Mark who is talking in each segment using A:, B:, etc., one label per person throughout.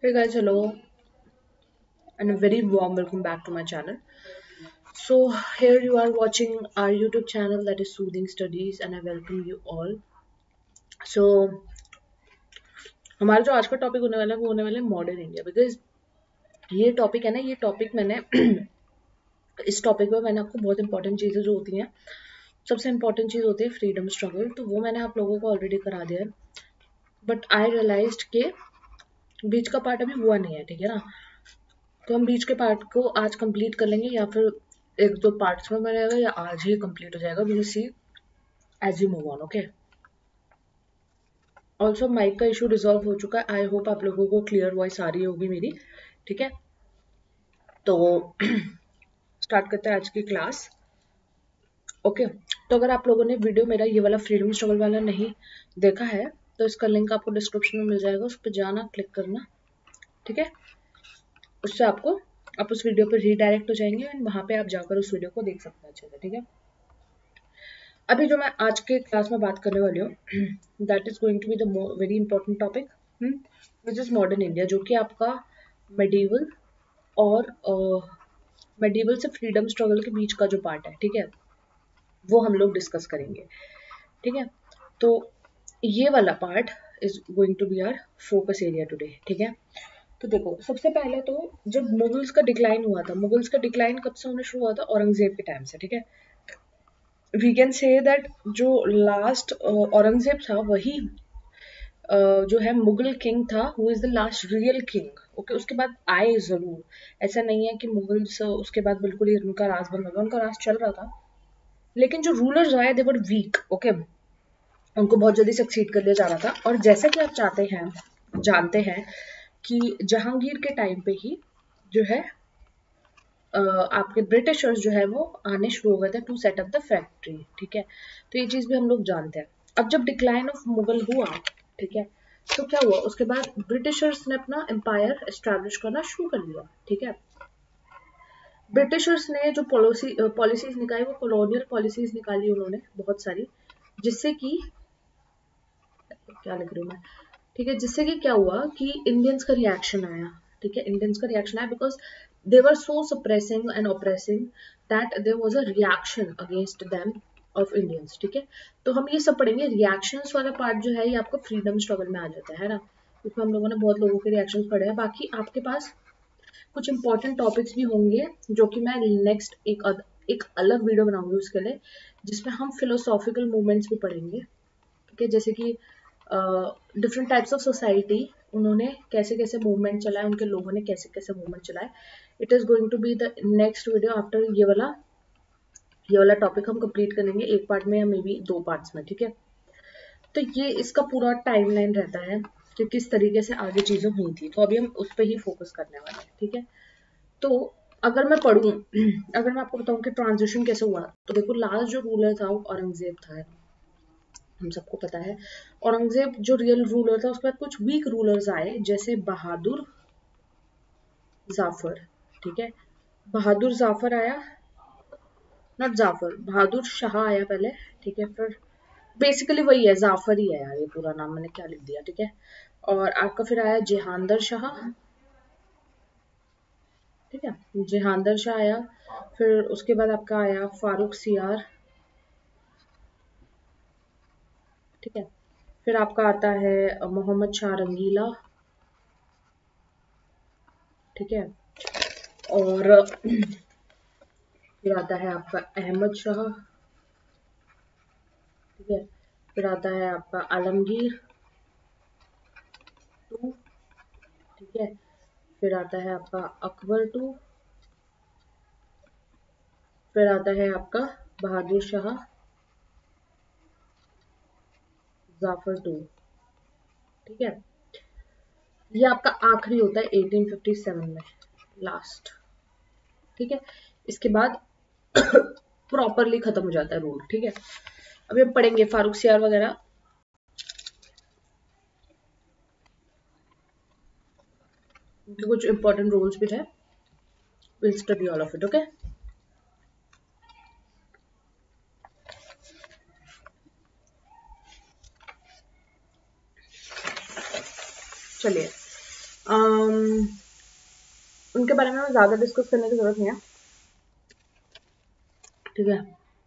A: Hey guys, hello, and a very warm welcome back to my channel. So, here you are watching our YouTube channel that is Soothing Studies, and I welcome you all. So, हमारा जो आज का topic होने वाला है वो होने वाला है मॉडर्न इंडिया बिकॉज ये टॉपिक है ना ये टॉपिक मैंने इस टॉपिक पे मैंने आपको बहुत इंपॉर्टेंट चीज़ें जो होती हैं सबसे इंपॉर्टेंट चीज़ होती है फ्रीडम स्ट्रगल तो वो मैंने आप लोगों को ऑलरेडी करा दिया है बट आई रियलाइज्ड के बीच का पार्ट अभी हुआ नहीं है ठीक है ना तो हम बीच के पार्ट को आज कंप्लीट कर लेंगे या फिर एक दो पार्ट्स में रहेगा या आज ही कंप्लीट हो जाएगा we will see as you move on okay also mic का इशू रिजॉल्व हो चुका है आई होप आप लोगों को क्लियर वॉइस आ रही होगी मेरी ठीक है तो स्टार्ट करते हैं आज की क्लास ओके तो अगर आप लोगों ने वीडियो मेरा ये वाला फ्रीडम स्ट्रगल वाला नहीं देखा है तो इसका लिंक आपको डिस्क्रिप्शन में मिल जाएगा उस पर जाना क्लिक करना ठीक है उससे आपको आप उस वीडियो पर रीडायरेक्ट हो जाएंगे एंड वहां पे आप जाकर उस वीडियो को देख सकते हैं अच्छे से ठीक है अभी जो मैं आज के क्लास में बात करने वाली हूँ that is going to be the very important topic which is modern India जो कि आपका मेडिवल और मेडिवल से फ्रीडम स्ट्रगल के बीच का जो पार्ट है ठीक है वो हम लोग डिस्कस करेंगे ठीक है तो ये वाला part is going to be our focus area today ठीक है तो देखो सबसे पहले तो जब मुगल्स का डिक्लाइन हुआ था मुगल्स का डिक्लाइन कब से होना शुरू हुआ था औरंगजेब के टाइम से ठीक है वी कैन से दैट जो लास्ट औरंगजेब था वही जो है मुगल किंग था who is the last real king okay उसके बाद आए जरूर ऐसा नहीं है कि मुगल्स उसके बाद बिल्कुल ही उनका राज बंद हो गया उनका राज चल रहा था लेकिन जो रूलर्स आए दे वर वीक ओके उनको बहुत जल्दी सक्सीड कर लिया जा रहा था और जैसा कि आप चाहते हैं जानते हैं कि जहांगीर के टाइम पे ही जो है आपके ब्रिटिशर्स जो है वो आने शुरू हो गए थे to set up the factory ठीक है तो ये चीज भी हम लोग जानते हैं अब जब डिक्लाइन ऑफ मुगल हुआ ठीक है तो क्या हुआ उसके बाद ब्रिटिशर्स ने अपना एम्पायर एस्टैब्लिश करना शुरू कर दिया ठीक है ब्रिटिशर्स ने जो पॉलिसीज निकाली वो कॉलोनियल पॉलिसीज निकाली उन्होंने बहुत सारी जिससे कि क्या लिख रही हूँ मैं ठीक है जिससे कि क्या हुआ कि इंडियंस का रिएक्शन आया ठीक है इंडियंस का रिएक्शन आया because they were so suppressing and oppressing that there was a reaction against them of Indians ठीक है तो हम ये सब पढ़ेंगे रिएक्शंस वाला पार्ट जो है ये आपका फ्रीडम स्ट्रगल में आ जाता है ना इसमें हम लोगों ने बहुत लोगों के रिएक्शंस पढ़े हैं बाकी आपके पास कुछ इंपॉर्टेंट टॉपिक्स भी होंगे जो कि मैं नेक्स्ट एक अलग वीडियो बनाऊंगी उसके लिए जिसमें हम फिलोसॉफिकल मूवमेंट्स भी पढ़ेंगे ठीक है जैसे कि डिफरेंट टाइप्स ऑफ सोसाइटी उन्होंने कैसे कैसे मूवमेंट चलाए उनके लोगों ने कैसे कैसे मूवमेंट चलाए it is going to be the next video after ये वाला टॉपिक हम कंप्लीट करेंगे एक पार्ट में या मे बी दो पार्ट्स में ठीक है तो ये इसका पूरा टाइमलाइन रहता है कि किस तरीके से आगे चीजें हुई थी तो अभी हम उस पर ही फोकस करने वाले हैं ठीक है तो अगर मैं पढ़ूं अगर मैं आपको बताऊं कि ट्रांजिशन कैसे हुआ तो देखो लास्ट जो रूलर था वो औरंगजेब था हम सबको पता है औरंगजेब जो रियल रूलर था उसके बाद कुछ वीक रूलर्स आए जैसे बहादुर जाफर ठीक है बहादुर जाफर आया नॉट जाफर बहादुर शाह आया पहले ठीक है फिर बेसिकली वही है जाफर ही है यार ये पूरा नाम मैंने क्या लिख दिया ठीक है और आपका फिर आया जहांदर शाह ठीक है जहांदर शाह आया फिर उसके बाद आपका आया फारूक सियार ठीक है फिर आपका आता है मोहम्मद शाह रंगीला ठीक है और फिर आता है आपका अहमद शाह ठीक है फिर आता है आपका आलमगीर टू ठीक है फिर आता है आपका अकबर टू फिर आता है आपका बहादुर शाह जाफर टू ठीक है ये आपका आखिरी होता है 1857 में लास्ट ठीक है इसके बाद प्रॉपरली खत्म हो जाता है रूल ठीक है अभी हम पढ़ेंगे फारूक सियार वगैरह कुछ इंपॉर्टेंट रूल्स भी थे will study all of it okay चलिए उनके बारे में ज़्यादा डिस्कस करने की ज़रूरत नहीं है, ठीक है।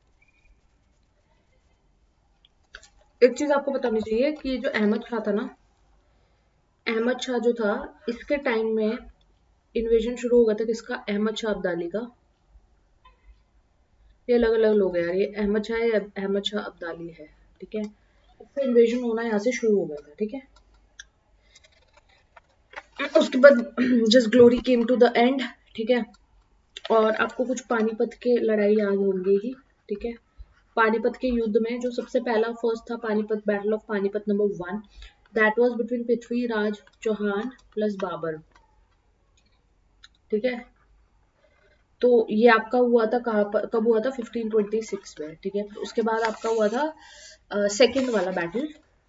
A: एक चीज़ आपको बतानी चाहिए कि जो अहमद शाह था ना, अहमद शाह जो था, इसके टाइम में इन्वेजन शुरू हो गया था किसका, अहमद शाह अब्दाली का। ये अलग अलग लोग हैं यार, ये अहमद शाह है, अहमद शाह अब्दाली है, ठीक है। इसका इन्वेजन होना यहाँ से शुरू हो गया था, ठीक है। उसके बाद just glory came to the end, ठीक है। और आपको कुछ पानीपत के लड़ाई याद होंगी ही, ठीक है। पानीपत के युद्ध में जो सबसे पहला फर्स्ट था Panipat, battle of Panipat number 1, that was between Prithviraj Chauhan plus Babur, ठीक है। तो ये आपका हुआ था कहाँ पर, कब हुआ था, 1526 में, ठीक है। उसके बाद आपका हुआ था सेकेंड वाला बैटल,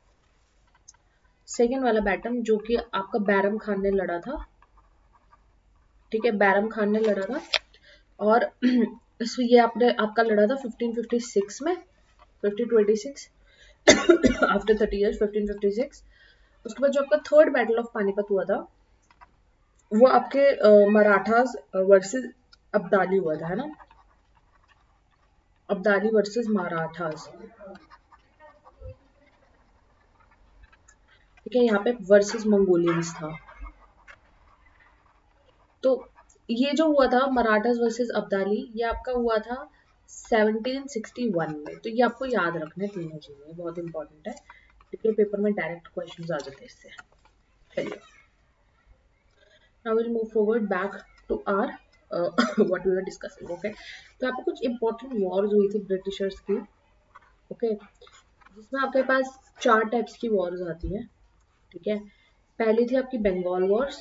A: जो कि आपका बैरम खान ने लड़ा था, ठीक है। बैरम खान ने लड़ा था, और ये आपने आपका लड़ा था 1556 में, 1526 आफ्टर 30 इयर्स 1556। उसके बाद जो आपका थर्ड बैटल ऑफ पानीपत हुआ था, वो आपके मराठास वर्सेस अब्दाली हुआ था, है ना, अब्दाली वर्सेस मराठास, ठीक है। यहाँ पे वर्सेस मंगोलियंस था। तो ये जो हुआ था मराठास वर्सेस अब्दाली, ये आपका हुआ था 1761 में। तो ये आपको याद रखने तीनों चीजें, बहुत इंपॉर्टेंट है, क्योंकि पेपर में डायरेक्ट क्वेश्चन आ जाते हैं इससे। चलिए, now will move forward back to our what we were discussing, okay. तो आपको कुछ इंपॉर्टेंट वॉर्स हुई थी ब्रिटिशर्स की, ओके, जिसमें आपके पास 4 टाइप्स की वॉर्स आती है, ठीक है। पहली थी आपकी बंगाल वॉर्स,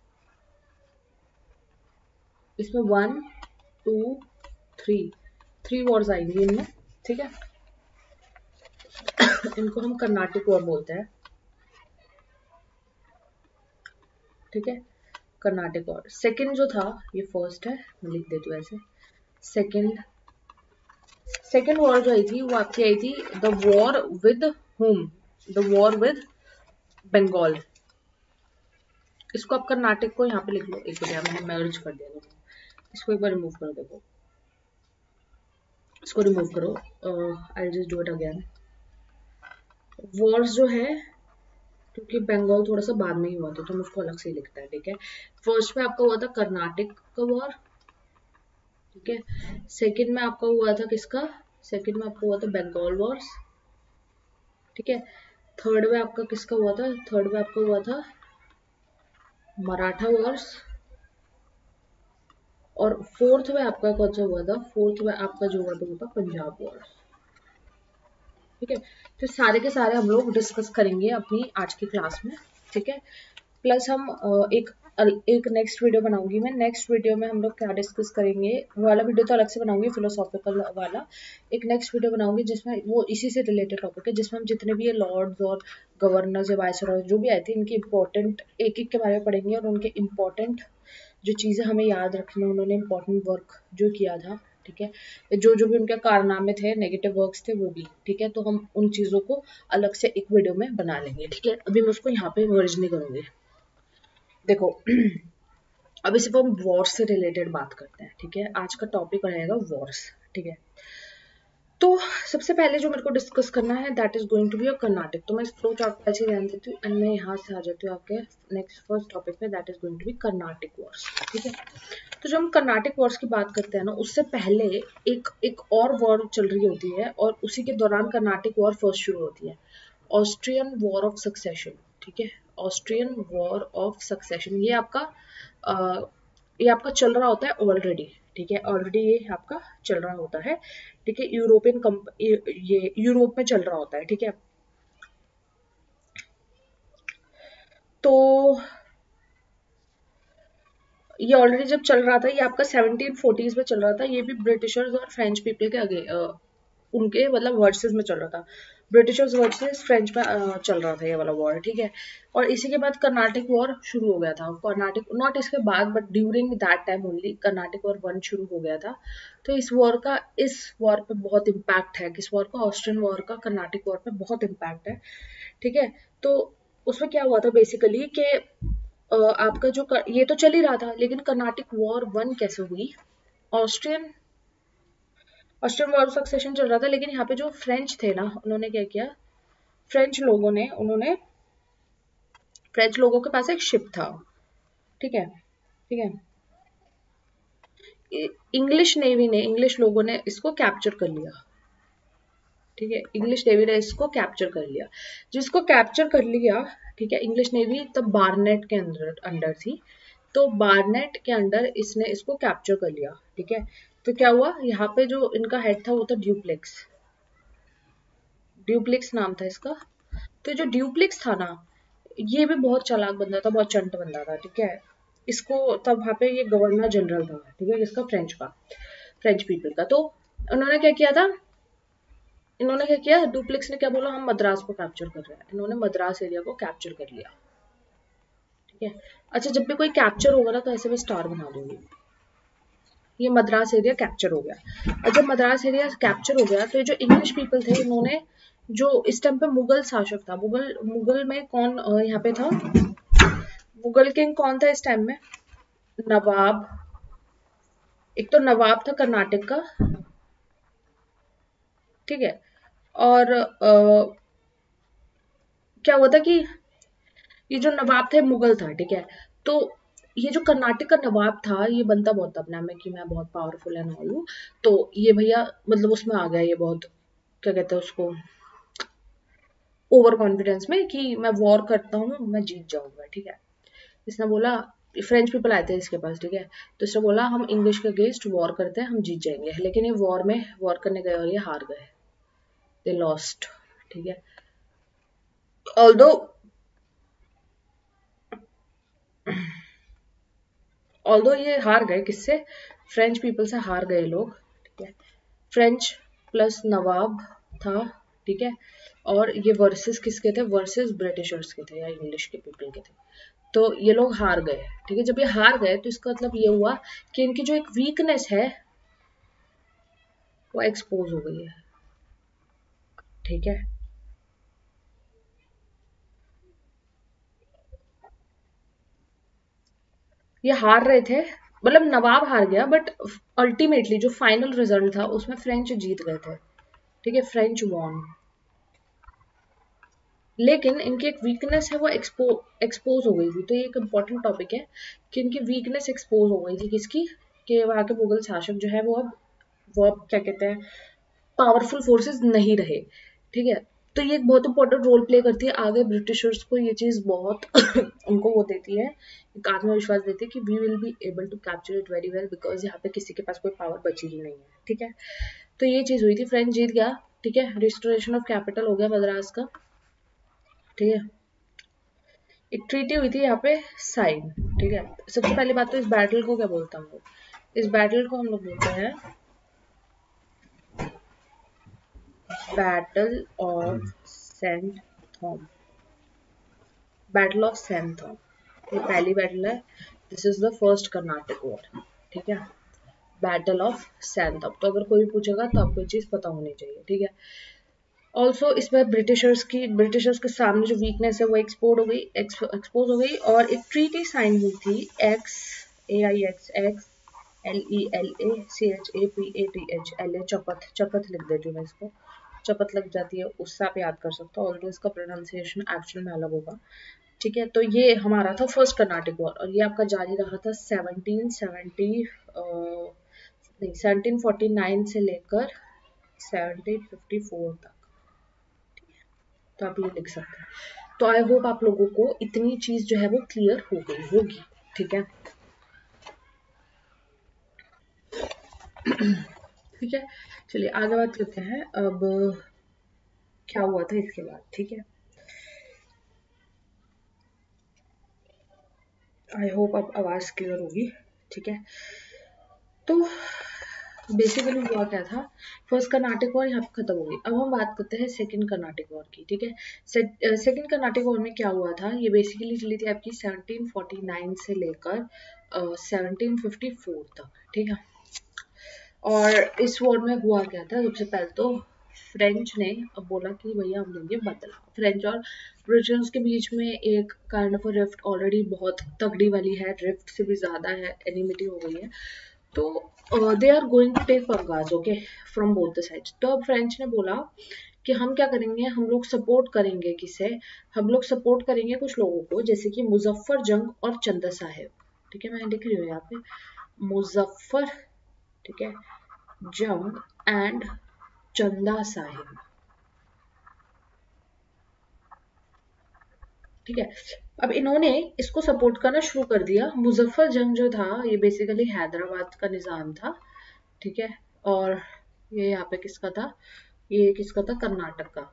A: इसमें 1 2 3 वॉर्स आएंगी इनमें, ठीक है। इनको हम कर्नाटिक वॉर बोलते हैं, ठीक है, कर्नाटिक वॉर। सेकंड जो था, ये फर्स्ट है, मैं लिख देती हूँ ऐसे। सेकंड वॉर जो आई थी वो आपकी आई थी the war with home, the war with Bengal. इसको आप कर्नाटक को यहाँ पे लिख लो, एक बार मैंने मर्ज कर दिया दोनों, इसको एक बार रिमूव करो, देखो इसको रिमूव करो, I just do it again. Wars जो है, क्योंकि बंगाल थोड़ा सा बाद में ही हुआ था तो मुझको अलग से ही लिखता है, ठीक है। फर्स्ट में आपका हुआ था कर्नाटक का वॉर, ठीक है। सेकंड में आपका हुआ था किसका, सेकंड में आपका हुआ था बंगाल वॉर्स, ठीक है। थर्ड में आपका किसका हुआ था, थर्ड में आपका हुआ था मराठा वॉर्स, और फोर्थ में आपका कौन सा हुआ था, फोर्थ में आपका जो हुआ था वो था पंजाब वॉर्स, ठीक है। तो सारे के सारे हम लोग डिस्कस करेंगे अपनी आज की क्लास में, ठीक है। प्लस हम एक नेक्स्ट वीडियो बनाऊंगी मैं, नेक्स्ट वीडियो में हम लोग क्या डिस्कस करेंगे, वो वाला वीडियो तो अलग से बनाऊंगी फिलोसॉफिकल वाला, एक नेक्स्ट वीडियो बनाऊंगी जिसमें वो इसी से रिलेटेड टॉपिक है, जिसमें हम जितने भी ये लॉर्ड्स और गवर्नर्स या वाइसरॉय जो भी आए थे इनके इंपॉर्टेंट एक एक के बारे में पढ़ेंगे, और उनके इंपॉर्टेंट जो चीज़ें हमें याद रखनी है, उन्होंने इंपॉर्टेंट वर्क जो किया था, ठीक है, जो जो भी उनके कारनामे थे, नेगेटिव वर्क्स थे वो भी, ठीक है। तो हम उन चीज़ों को अलग से एक वीडियो में बना लेंगे, ठीक है। अभी मैं उसको यहाँ पे मर्ज नहीं करूँगी, देखो अभी सिर्फ हम वॉर्स से रिलेटेड बात करते हैं, ठीक है। आज का टॉपिक रहेगा वॉर्स, ठीक है। तो सबसे पहले जो मेरे को डिस्कस करना है that is going to be a Karnataka. तो मैं इस फ्लो चार्ट को ऐसे ध्यान देती हूँ एंड मैं यहाँ से आ जाती हूँ आपके नेक्स्ट फर्स्ट टॉपिक पे, that is going to be Carnatic wars, ठीक है। तो जब हम कर्नाटिक वॉर्स की बात करते हैं ना, उससे पहले एक और वॉर चल रही होती है, और उसी के दौरान कर्नाटिक वॉर फर्स्ट शुरू होती है, ऑस्ट्रियन वॉर ऑफ सक्सेशन, ठीक है। ऑस्ट्रियन वॉर ऑफ सक्सेशन ये आपका चल रहा होता है ऑलरेडी, ठीक है। ऑलरेडी ये आपका चल रहा होता है, ठीक है। ये यूरोप में चल रहा होता है, ठीक है। तो ये ऑलरेडी जब चल रहा था, ये आपका 1740s में चल रहा था, ये भी ब्रिटिशर्स और फ्रेंच पीपल के आगे उनके मतलब वर्सेस में चल रहा था, ब्रिटिशर्स वर्सेस फ्रेंच में चल रहा था ये वाला वॉर, ठीक है। और इसी के बाद कर्नाटिक वॉर शुरू हो गया था, कर्नाटिक नॉट इसके बाद but during that time only Carnatic war 1 शुरू हो गया था। तो इस वॉर पे बहुत इम्पैक्ट है, किस वॉर का, ऑस्ट्रियन वॉर का कर्नाटिक वॉर पे बहुत इम्पैक्ट है, ठीक है। तो उसमें क्या हुआ था बेसिकली कि आपका जो ये तो चल ही रहा था, लेकिन कर्नाटिक वॉर 1 कैसे हुई? ऑस्ट्रियन ऑस्ट्रियन वॉर सक्सेशन चल रहा था, लेकिन यहाँ पे जो फ्रेंच थे ना, उन्होंने क्या किया, फ्रेंच लोगों के पास एक शिप था, ठीक है, ठीक है, इंग्लिश नेवी ने, इंग्लिश लोगों ने इसको कैप्चर कर लिया, ठीक है, इंग्लिश नेवी ने इसको कैप्चर कर लिया, जिसको कैप्चर कर लिया, ठीक है, इंग्लिश नेवी तब बारनेट के अंदर अंडर थी, तो बारनेट के अंडर इसने इसको कैप्चर कर लिया, ठीक है। तो क्या हुआ, यहाँ पे जो इनका हेड था वो था ड्यूप्लेक्स, ड्यूप्लेक्स नाम था इसका। तो जो ड्यूप्लेक्स था ना, ये भी बहुत चालाक बंदा था, बहुत चंट बंदा था, ठीक है। इसको तब वहां पे ये गवर्नर जनरल था, ठीक है, इसका फ्रेंच पीपल का। तो उन्होंने क्या किया था, इन्होंने क्या किया, डुप्लेक्स ने क्या बोला, हम मद्रास को कैप्चर कर रहे हैं, इन्होंने मद्रास एरिया को कैप्चर कर लिया, ठीक है। अच्छा, जब भी कोई कैप्चर होगा ना, तो ऐसे में स्टार बना दूंगी, ये मद्रास एरिया कैप्चर हो गया। और जब मद्रास एरिया कैप्चर हो गया, तो ये जो इंग्लिश पीपल थे, इन्होंने, जो इस टाइम पे मुगल शासक था, मुगल में कौन यहाँ पे था, मुगल किंग कौन था इस टाइम में, नवाब, एक तो नवाब था कर्नाटक का, ठीक है, और क्या हुआ था कि ये जो नवाब थे मुगल था, ठीक है। तो ये जो कर्नाटक का नवाब था, ये बनता बहुत अपने आप में कि मैं बहुत पावरफुल एंड ऑल हूँ, तो ये भैया मतलब उसमें आ गया, ये बहुत, क्या कहते हैं उसको, ओवर कॉन्फिडेंस में कि मैं वॉर करता हूँ, मैं जीत जाऊंगा, ठीक है। इसने बोला, फ्रेंच पीपल आए थे इसके पास, ठीक है, तो इसने बोला हम इंग्लिश के अगेंस्ट वॉर करते हैं, हम जीत जाएंगे, लेकिन ये वॉर करने गए और ये हार गए, दे लॉस्ट, ठीक है। ऑल्दो ऑल्दो ये हार गए, किससे, फ्रेंच पीपल से हार गए लोग, ठीक है। फ्रेंच प्लस नवाब था, ठीक है, और ये वर्सेस किसके थे, वर्सेस ब्रिटिशर्स के थे या इंग्लिश के पीपल के थे। तो ये लोग हार गए, ठीक है। जब ये हार गए, तो इसका मतलब ये हुआ कि इनकी जो एक वीकनेस है वो एक्सपोज हो गई है, ठीक है। ये हार रहे थे, मतलब नवाब हार गया, बट अल्टीमेटली जो फाइनल रिजल्ट था उसमें फ्रेंच जीत गए थे, ठीक है, फ्रेंच वॉन। लेकिन इनकी एक वीकनेस है, वो एक्सपोज हो गई थी, तो ये एक इम्पॉर्टेंट टॉपिक है कि इनकी वीकनेस एक्सपोज हो गई थी, किसकी, कि वहां के मुगल शासक जो है वो अब क्या कहते हैं, पावरफुल फोर्सेस नहीं रहे, ठीक है। तो ये एक बहुत इंपॉर्टेंट रोल प्ले करती है आगे, ब्रिटिशर्स को ये चीज बहुत उनको वो देती है, एक आत्मविश्वास देती है कि we will be able to capture it very well, because यहाँ पे किसी के पास कोई पावर बची ही नहीं है, ठीक है। तो ये चीज हुई थी, फ्रेंच जीत गया, ठीक है, रिस्टोरेशन ऑफ कैपिटल हो गया मद्रास का, ठीक है। एक ट्रीटी हुई थी यहाँ पे साइन, ठीक है। सबसे पहली बात तो इस बैटल को क्या बोलते हैं हम लोग, इस बैटल को हम लोग बोलते हैं battle of saint Thome, battle of saint Thome, ये पहली बैटल है, this is the first Karnataka war, ठीक है, बैटल ऑफ सेंट थॉम। तो अगर कोई भी पूछेगा तो आपको ये चीज पता होनी चाहिए, ठीक है। ऑल्सो इसमें ब्रिटिशर्स के सामने जो वीकनेस है वो एक्सपोज हो गई, और एक ट्रीटी साइन हुई थी, XAIXLELACHAPATH, चपथ लिख देती हूँ मैं इसको, चपथ लग जाती है, उससे आप याद कर सकते हो, ऑल्दो इसका प्रोनाउंसिएशन एक्चुअल में अलग होगा, ठीक है। तो ये हमारा था फर्स्ट कर्नाटिक वॉर, और ये आपका जारी रहा था 1749 से लेकर 1754 तक, तो आप ये लिख सकते हैं। तो आई होप आप लोगों को इतनी चीज जो है वो क्लियर हो गई होगी, ठीक है, ठीक है। चलिए आगे बात करते हैं, अब क्या हुआ था इसके बाद, ठीक है। आई होप अब आवाज क्लियर होगी, ठीक है। तो बेसिकली हुआ क्या था, फर्स्ट कर्नाटिक वॉर यहाँ पे खत्म हो गई। अब हम बात करते हैं सेकंड कर्नाटिक वॉर की, ठीक है। सेकंड कर्नाटिक वॉर में क्या हुआ था, ये बेसिकली चली थी आपकी 1749 से लेकर 1754 तक, ठीक है। और इस वॉर में हुआ क्या था, सबसे पहले तो फ्रेंच ने अब बोला कि भैया हम देंगे बदला। फ्रेंच और ब्रिटिश के बीच में एक काइंड ऑफ रिफ्ट ऑलरेडी बहुत तगड़ी वाली है, रिफ्ट से भी ज्यादा है, एनिमिटी हो गई है। तो they are going to take पंगास, okay, from both the sides. तो अब फ्रेंच ने बोला कि हम क्या करेंगे, हम लोग सपोर्ट करेंगे किसे, हम लोग सपोर्ट करेंगे कुछ लोगों को, जैसे कि मुजफ्फर जंग और चंदा साहिब। ठीक है, मैं लिख रही हूँ यहाँ पे मुजफ्फर, ठीक है, जंग एंड चंदा साहिब। ठीक है, अब इन्होंने इसको सपोर्ट करना शुरू कर दिया। मुजफ्फर जंग जो था ये बेसिकली हैदराबाद का निजाम था, ठीक है, और ये यहाँ पे किसका था, ये किसका था, कर्नाटक का।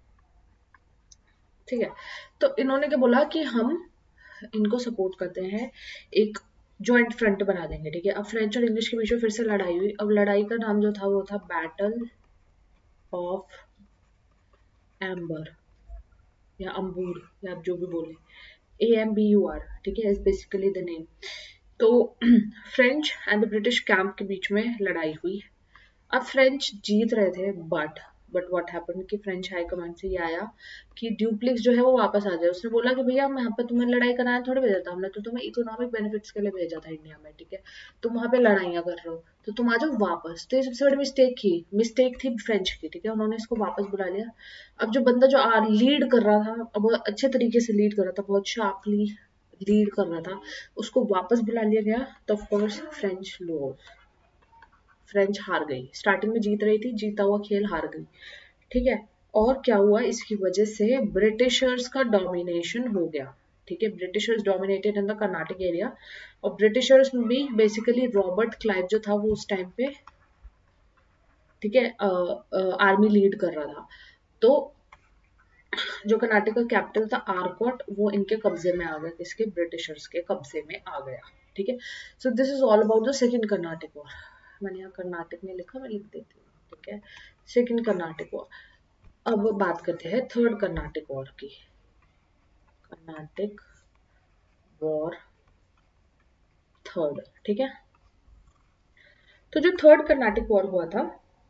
A: ठीक है, तो इन्होंने क्या बोला कि हम इनको सपोर्ट करते हैं, एक जॉइंट फ्रंट बना देंगे। ठीक है, अब फ्रेंच और इंग्लिश के बीच में फिर से लड़ाई हुई। अब लड़ाई का नाम जो था वो था बैटल ऑफ एम्बर या अंबूर, या आप जो भी बोले, AMBUR। ठीक है, इज बेसिकली द नेम। तो French and the British camp के बीच में लड़ाई हुई। अब फ्रेंच जीत रहे थे, बट व्हाट हैपेंड कि फ्रेंच हाई कमांड से ये आया कि ड्यूप्लिक्स जो है वो वापस आ जाए। उसने बोला कि भैया हम यहाँ पे तुम्हें लड़ाई कराने थोड़ी भेजा था, हमने तो तुम्हें इकोनॉमिक बेनिफिट्स के लिए भेजा था इंडिया में। ठीक है, तुम वहां पे लड़ाइयाँ कर रहे हो, तो तुम आ जाओ वापस। तो ये सबसे बड़ी मिस्टेक थी फ्रेंच की। ठीक है, उन्होंने इसको वापस बुला लिया। अब जो बंदा जो लीड कर रहा था, अब बहुत अच्छे तरीके से लीड कर रहा था, बहुत शार्पली लीड कर रहा था, उसको वापस बुला लिया गया। तो ऑफकोर्स फ्रेंच हार गई। स्टार्टिंग में जीत रही थी, जीता हुआ खेल हार गई। ठीक है, और क्या हुआ, इसकी वजह से ब्रिटिशर्स का डोमिनेशन हो गया। ठीक है, Britishers dominated in the Karnataka area. और ब्रिटिशर्स में भी बेसिकली रॉबर्ट क्लाइव जो था वो उस टाइम पे, ठीक है, आर्मी लीड कर रहा था। तो जो कर्नाटक का कैपिटल था आरकोट, वो इनके कब्जे में आ गया, किसके, ब्रिटिशर्स के कब्जे में आ गया। ठीक है, so this is all about the second Karnataka war. मैंने यहाँ कर्नाटक में लिखा, मैं लिख देती हूँ। ठीक है, सेकंड कर्नाटक वॉर। अब बात करते हैं थर्ड कर्नाटक वॉर की। Karnataka war third. ठीक है, तो जो थर्ड कर्नाटक वॉर हुआ था,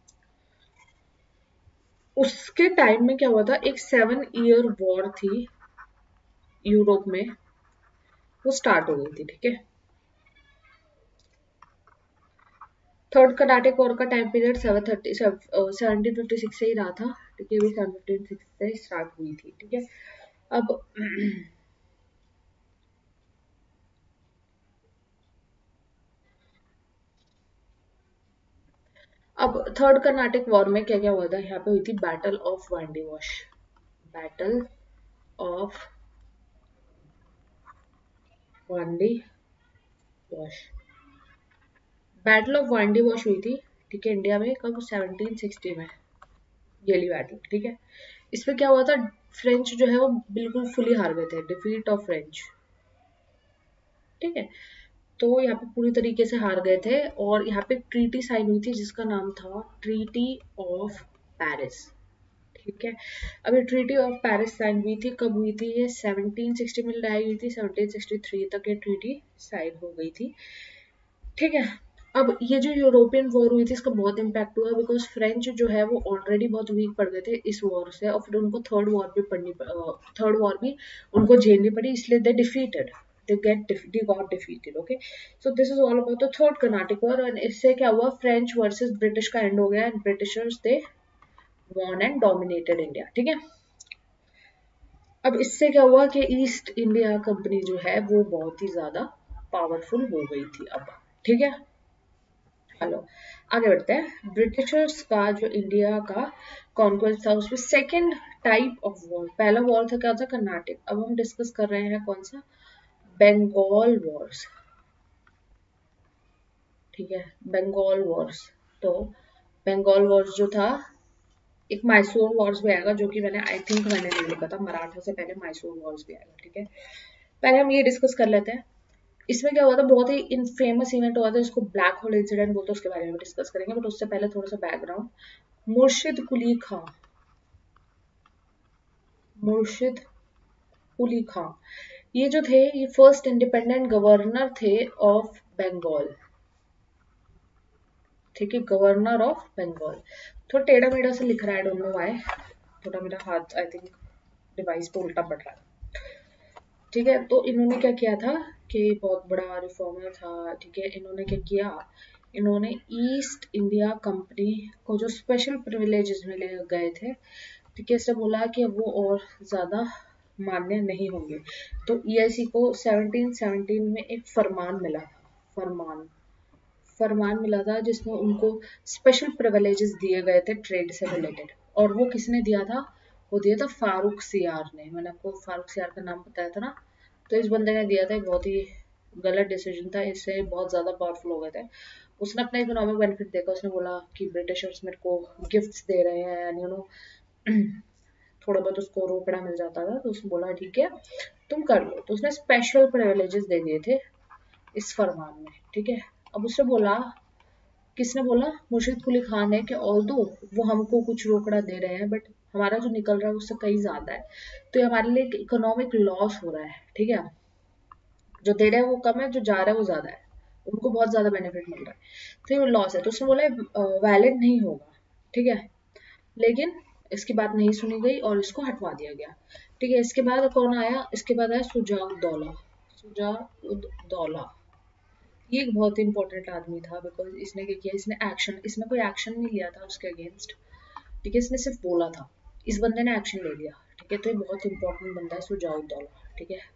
A: उसके टाइम में क्या हुआ था, एक 7 ईयर वॉर थी यूरोप में, वो स्टार्ट हो गई थी। ठीक है, थर्ड कर्नाटक वॉर का टाइम पीरियड 1756 से ही रहा था। ठीक है, 1756 से स्टार्ट हुई थी। ठीक है, अब अब थर्ड कर्नाटक वॉर में क्या क्या हुआ था, यहाँ पे हुई थी battle of Wandiwash. Battle of Wandiwash, battle of Wandiwash हुई थी। ठीक है, इंडिया में कब, 1760 में, येली बैटल। ठीक है, इसमें क्या हुआ था, फ्रेंच जो है वो बिल्कुल फुली हार गए थे, डिफीट ऑफ फ्रेंच। ठीक है, तो यहाँ पे पूरी तरीके से हार गए थे, और यहाँ पे ट्रीटी साइन हुई थी जिसका नाम था ट्रीटी ऑफ पेरिस। ठीक है, अब ये ट्रीटी ऑफ पेरिस साइन हुई थी, कब हुई थी, ये 1760 में लड़ाई हुई थी, 1763 तक ये ट्रीटी साइन हो गई थी। ठीक है, अब ये जो यूरोपियन वॉर हुई थी इसका बहुत इम्पैक्ट हुआ, बिकॉज फ्रेंच जो है वो ऑलरेडी बहुत वीक पड़ गए थे इस वॉर से, और फिर उनको थर्ड वॉर भी उनको झेलनी पड़ी, इसलिए they defeated, they got defeated. Okay, so this is all about the third Carnatic war, and इससे क्या हुआ, फ्रेंच वर्सेस ब्रिटिश का एंड हो गया, and Britishers they won and dominated India. ठीक है, अब इससे क्या हुआ कि ईस्ट इंडिया कंपनी जो है वो बहुत ही ज्यादा पावरफुल हो गई थी अब। ठीक है, हेलो, आगे बढ़ते हैं। ब्रिटिशर्स का जो इंडिया का कॉन्क्वेस्ट था उसमें सेकेंड टाइप ऑफ वॉर, पहला वॉर था क्या था, कर्नाटक। अब हम डिस्कस कर रहे हैं कौन सा, बंगाल वॉर्स। ठीक है, बंगाल वॉर्स। तो बंगाल वॉर्स जो था, एक मैसूर वॉर्स भी आएगा, जो कि आई थिंक मैंने नहीं लिखा था, मराठा से पहले मैसूर वॉर्स भी आएगा। ठीक है, पहले हम ये डिस्कस कर लेते हैं। इसमें क्या हुआ था, बहुत ही फेमस इवेंट हुआ था, इसको ब्लैक होल इंसिडेंट बोलते हैं, उसके बारे में डिस्कस करेंगे, बट उससे पहले थोड़ा सा बैकग्राउंड। मुर्शिद कुली खां, मुर्शिद कुली खां, ये जो थे ये फर्स्ट इंडिपेंडेंट गवर्नर थे ऑफ बंगाल। ठीक है, गवर्नर ऑफ बंगाल। थोड़ा टेढ़ा मेढ़ा से लिख रहा है, डोंट नो व्हाई, थोड़ा मेरा हाथ आई थिंक डिवाइस पे उल्टा पड़ रहा है। ठीक है, तो इन्होंने क्या किया था कि बहुत बड़ा रिफॉर्मर था, ठीक है, इन्होंने क्या किया, इन्होंने ईस्ट इंडिया कंपनी को जो स्पेशल प्रिविलेजेस मिले गए थे, ठीक है, इसने बोला कि अब वो और ज़्यादा मान्य नहीं होंगे। तो ईआईसी को 1717 में एक फरमान मिला था, फरमान मिला था जिसमें उनको स्पेशल प्रिविलेजेस दिए गए थे ट्रेड से रिलेटेड। और वो किसने दिया था, वो दिया था फारूक सियार ने। मैंने आपको फारूक सियार का नाम बताया था ना, तो इस बंदे ने दिया था, एक बहुत ही गलत डिसीजन था, इससे बहुत ज़्यादा पावरफुल हो गए थे। उसने अपना इकोनॉमिक बेनिफिट देखा, उसने बोला कि ब्रिटिशर्स मेरे को गिफ्ट्स दे रहे हैं एंड यू नो थोड़ा बहुत उसको रोकड़ा मिल जाता था, तो उसने बोला ठीक है तुम कर लो। तो उसने स्पेशल प्रिविलेजेस दे दिए थे इस फरमान में, ठीक है। अब उसने बोला, किसने बोला, मुर्शिद कुली खान ने, कि ऑल्दो वो हमको कुछ रोकड़ा दे रहे हैं बट हमारा जो निकल रहा है उससे कहीं ज्यादा है, तो ये हमारे लिए एक इकोनॉमिक लॉस हो रहा है, ठीक है। जो दे रहे हैं वो कम है, जो जा रहा है वो ज्यादा है, उनको बहुत ज्यादा बेनिफिट मिल रहा है, तो ये लॉस है। तो उसने बोला वैलिड नहीं होगा, ठीक है। लेकिन इसकी बात नहीं सुनी गई और इसको हटवा दिया गया, ठीक है। इसके बाद कौन आया, इसके बाद आया सुजाउद्दौला। सुजाउद्दौला ये एक बहुत इंपॉर्टेंट आदमी था, बिकॉज इसने क्या किया, इसने कोई एक्शन नहीं लिया था उसके अगेंस्ट, ठीक है, इसने सिर्फ बोला था, इस बंदे ने एक्शन ले लिया, ठीक है। तो ये बहुत इंपॉर्टेंट बंदा है सुजाउद्दौला, ठीक है।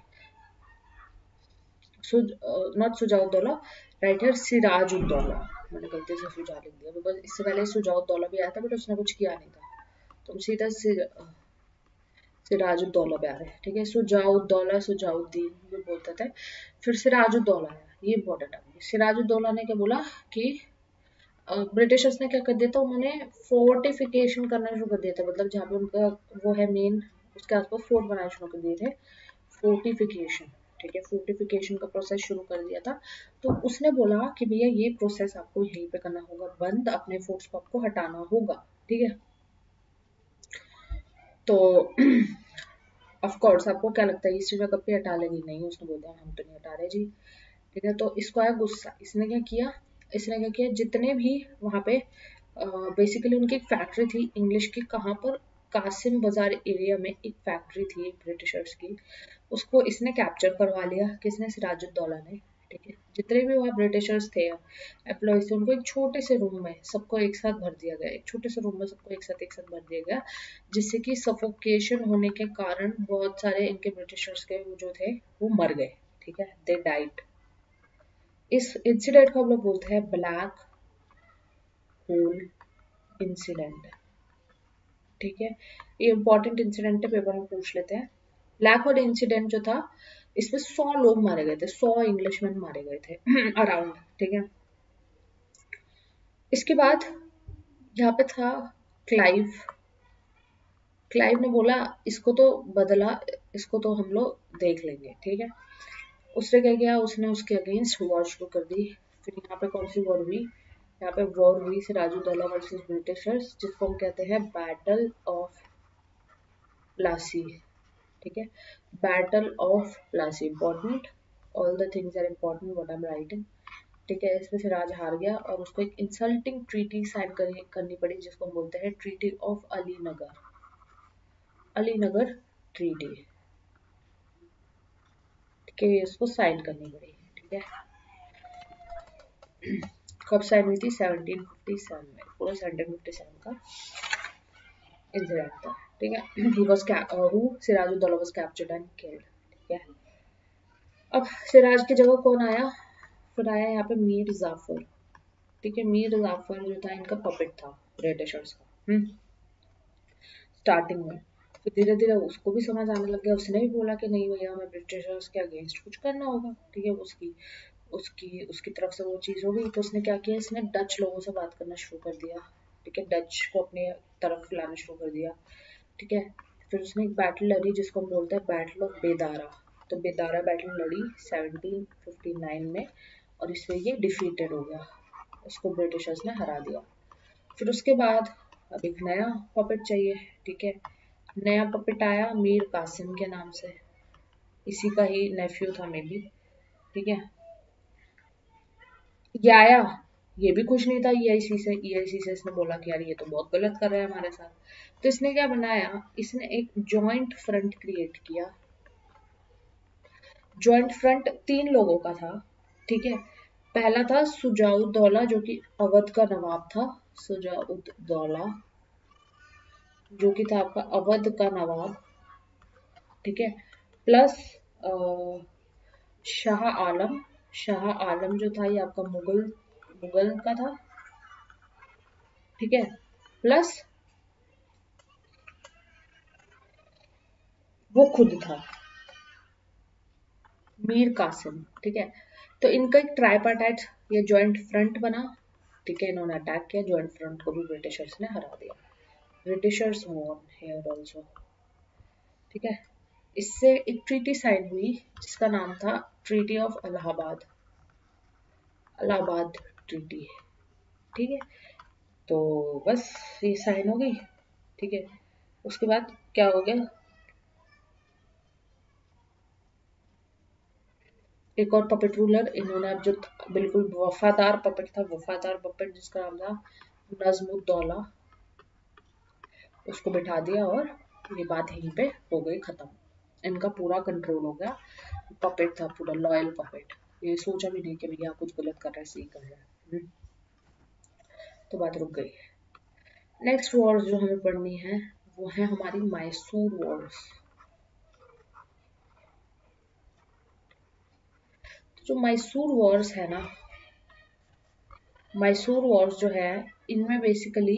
A: नॉट सुजाउद्दौला, राइट है सिराजुद्दौला, मैंने गलती से सुजा लिख दिया, बिकॉज इससे पहले सुजाउद्दौला भी आया था बट उसने कुछ किया नहीं था, तो हम सीधा सिराजुद्दौला पे आ रहे हैं, ठीक है। सुजाउद्दौला, सुजाउद्दीन ये बोलते थे। फिर सिराजुद्दौला आया, ये इंपॉर्टेंट है। सिराजुद्दौला ने क्या बोला कि ब्रिटिशर्स ने क्या कर दिया था, उन्होंने फोर्टिफिकेशन करना शुरू कर दिया था, मतलब जहाँ पे उनका वो है मेन, उसके आसपास फोर्ट बनाना शुरू कर दिए थे, फोर्टिफिकेशन, ठीक है, फोर्टिफिकेशन का प्रोसेस शुरू कर दिया था। तो उसने बोला कि भैया ये प्रोसेस आपको यहीं पे करना होगा, बंद, अपने फोर्ट्स को आपको हटाना होगा, ठीक है। तो ऑफ कोर्स आपको क्या लगता है ईस्ट इंडिया कंपनी हटा लेगी, नहीं, उसने बोल दिया हम तो नहीं हटा रहे जी, ठीक है। तो इसको आया गुस्सा, इसने क्या किया, जितने भी वहाँ पे बेसिकली उनकी एक फैक्ट्री थी इंग्लिश की, कहाँ पर, कासिम बाजार एरिया में एक फैक्ट्री थी ब्रिटिशर्स की, उसको इसने कैप्चर करवा लिया, किसने, सिराजुद्दौला ने, ठीक है। जितने भी वहाँ ब्रिटिशर्स थे एम्प्लॉयज थे, उनको एक छोटे से रूम में सबको एक साथ भर दिया गया, एक छोटे से रूम में सबको एक साथ भर दिया गया, जिससे कि सफोकेशन होने के कारण बहुत सारे इनके ब्रिटिशर्स के वो जो थे वो मर गए, ठीक है, दे डाइड। इस इंसिडेंट को हम लोग बोलते हैं ब्लैक होल इंसिडेंट, ठीक है। ये इंपॉर्टेंट इंसिडेंट है, पेपर में पूछ लेते हैं। ब्लैक होल इंसिडेंट जो था, इसमें 100 लोग मारे गए थे, 100 इंग्लिशमैन मारे गए थे अराउंड, ठीक है। इसके बाद यहाँ पे था क्लाइव। क्लाइव ने बोला इसको तो बदला, इसको तो हम लोग देख लेंगे, ठीक है। उसने क्या किया, उसने उसके अगेंस्ट वॉर शुरू कर दी। फिर यहाँ पे कौन सी वॉर हुई, यहाँ पे वॉर हुई सिराजुद्दौला वर्सेस ब्रिटिशर्स, जिसको हम कहते हैं बैटल ऑफ प्लासी, ठीक है, battle of Plassey, important, all the things are important what I am writing, ठीक है। इसमें सिराज हार गया और उसको एक इंसल्टिंग ट्रीटी साइन करनी पड़ी, जिसको हम बोलते हैं treaty of Alinagar, Alinagar treaty, ठीक है, इसको साइन करनी पड़ी, ठीक है। कब साइन हुई थी, 1757 में, पूरा 1757 का इंसिडेंट था, ठीक है। he was Siraj-ud-Daulah was captured and killed, ठीक है। अब सिराज की जगह कौन आया, फिर आया यहाँ पे मीर जाफर, ठीक है। मीर जाफर जो था इनका पपेट था ब्रिटिशर्स का, स्टार्टिंग में। फिर धीरे धीरे उसको भी समझ आने लग गया, उसने भी बोला कि नहीं भैया हमें ब्रिटिशर्स के अगेंस्ट कुछ करना होगा, ठीक है। उसकी उसकी उसकी तरफ से वो चीज़ हो गई, तो उसने क्या किया, इसने डच लोगों से बात करना शुरू कर दिया, ठीक है, डच को अपने तरफ लाना शुरू कर दिया, ठीक है। फिर उसने एक बैटल लड़ी जिसको हम बोलते हैं बैटल ऑफ बेदारा, तो बेदारा बैटल लड़ी 1759 में, और इससे ये डिफीटेड हो गया, उसको ब्रिटिशर्स ने हरा दिया। फिर उसके बाद अब एक नया पपेट चाहिए, ठीक है। नया पपेट आया मीर कासिम के नाम से, इसी का ही नेफ्यू था मे बी, ठीक है। ये आया ये भी खुश नहीं था ईआईसी से। ईआईसी से इसने बोला कि यार ये तो बहुत गलत कर रहा है हमारे साथ। तो इसने क्या बनाया, इसने एक जॉइंट फ्रंट क्रिएट किया। जॉइंट फ्रंट 3 लोगों का था, ठीक है। पहला था सुजाउद्दौला जो कि अवध का नवाब था। सुजाउद्दौला जो कि था आपका अवध का नवाब, ठीक है। प्लस शाह आलम। शाह आलम जो था ये आपका मुगल मुगल का था, ठीक है। प्लस वो खुद था मीर कासिम, ठीक है। तो इनका एक ट्राइपार्टाइट ये जॉइंट फ्रंट बना, ठीक है। इन्होंने अटैक किया जॉइंट फ्रंट को भी, ब्रिटिशर्स ने हरा दिया। ब्रिटिशर्स वॉन हियर आल्सो, ठीक है। इससे एक ट्रीटी साइन हुई जिसका नाम था treaty of Allahabad. Allahabad treaty, ठीक है। तो बस ये साइन हो गई, ठीक है। उसके बाद क्या हो गया, एक और पपेट रूलर इन्होंने अब जो बिल्कुल वफादार पपेट था, वफादार पपेट जिसका नाम था नजमुद्दौला, उसको बिठा दिया और ये बात यहीं पे हो गई खत्म। इनका पूरा कंट्रोल हो गया। पपेट था पूरा लॉयल पपेट, ये सोचा भी नहीं कि भैया कुछ गलत कर रहा है, सही कर रहा है। तो बात रुक गई। नेक्स्ट वॉर्स जो हमें पढ़नी है वो है हमारी मैसूर वॉर्स। जो मैसूर वॉर्स है ना, मैसूर वॉर्स जो है इनमें बेसिकली